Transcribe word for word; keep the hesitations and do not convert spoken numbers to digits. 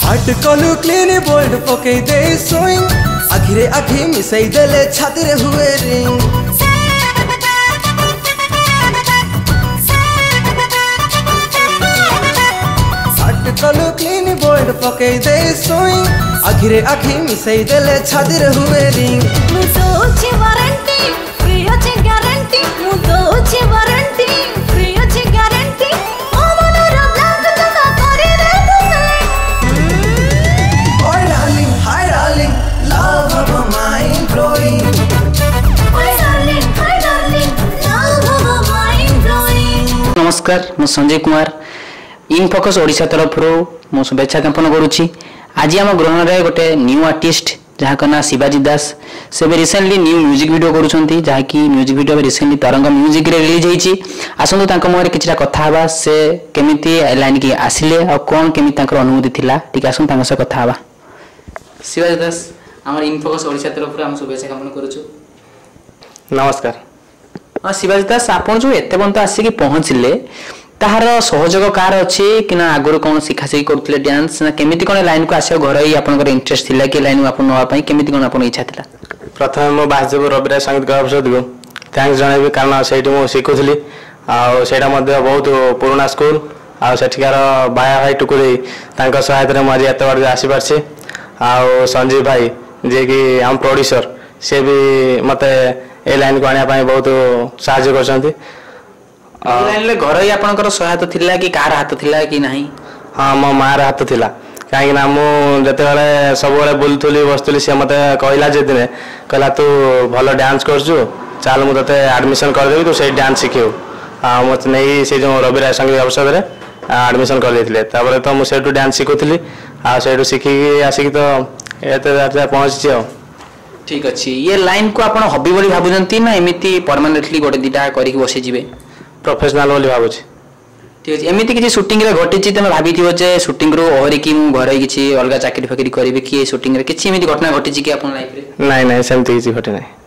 Heart कलु clean bowled पके दे सोइंग आखिरे आखि मिसई देले छाती रे हुए रिंग हार्ट कलु क्लीन बोल्ड पके दे सोइंग आखिरे आखि मिसई देले छाती रे हुए रिंग मु सोची वारंटी फ्री अछि गारंटी मु दोची वारंटी फ्री अछि गारंटी ओ मनोर ब्लैक तका करी दे ओए darling hi darling love of mind blowing ओए darling hi darling love of mind blowing. नमस्कार मु संजय कुमार इन फोकस ओडिशा तरफ रो मु शुभेच्छा ज्ञापन करुछि। आज आम ग्रहण रे गोटे न्यू आर्टिस्ट जहाँ का ना शिवाजी दास से भी रिसेंटली न्यू म्यूजिक वीडियो करूछंती जहाँ की म्यूजिक वीडियो भी रिसेंटली तरंग म्यूजिक रे रिलीज होईची। आसंतु तांको मोरे किछरा कथा हबा से केमिति लाइन की आसिले और कोन केमिति तांकर अनुभूति थिला ठीक आसन तांको से कथा हबा। शिवाजी दास हमर इन फोकस ओडिशा तरफ रो हम शुभेच्छा ज्ञापन करूछु। नमस्कार। हां शिवाजी दास आपण जो एते बंत आसी की पहुंचले ताहार सहयोग कार अछि कि ना आगुर कोन सिखा सिखी करथले डांस ना केमिति कोन लाइन को आसे घर ही आपनकर इंटरेस्ट थिला कि लाइन आपन नवा पई केमिति कोन आपन इच्छा थिला। प्रथम मो बाजदेव रविराज संगीत कला परिषद को थैंक्स जणाइबे कारण सेठी मो सिखुथली आ सेटा मध्ये बहुत पुराना स्कूल आ सेठिकार बाया भाई टुकु दे तांका सहायता रे मारी एते बार आसी परछे आ संजीव भाई जे कि हम प्रोड्यूसर से भी मते ए लाइन को आनिया पई बहुत सहायता करछंती। लाइन ले घर ही आपनकर सहायता थिला कि कार हाथ थिला कि नाही। हां मो मार हाथ थिला काहे ना मु जते बेले सब बेले बुलथुली बसथुली से मते कहला जे दिने कहला तू भलो डांस करछु चल मु तते एडमिशन कर देबी तू से डांस सिखियो हां मत नै से जो रविराज संगीत अवसर रे एडमिशन कर देथिले तापर तो मु सेटू डांस सिखुथली आ सेटू सिखि आसी कि तो एते जाते पहुंची छ। ठीक अछि ये लाइन को आपण हॉबी बोली भाबुजंती ना एमिति परमानेंटली गोटे दिटा करी के बसे जिवे प्रोफेशनल बोली भाबुछि। ठीक अछि एमिति किछि शूटिंग रे घटिछि तमे भाबी थिबो जे शूटिंग रो ओहरे कि मु घरे किछि अलगा चाकरी फकरी करबे कि शूटिंग रे किछि एमिति घटना घटिछि कि आपन लाइफ रे। नाही नाही सेमति किछि घटे नाही।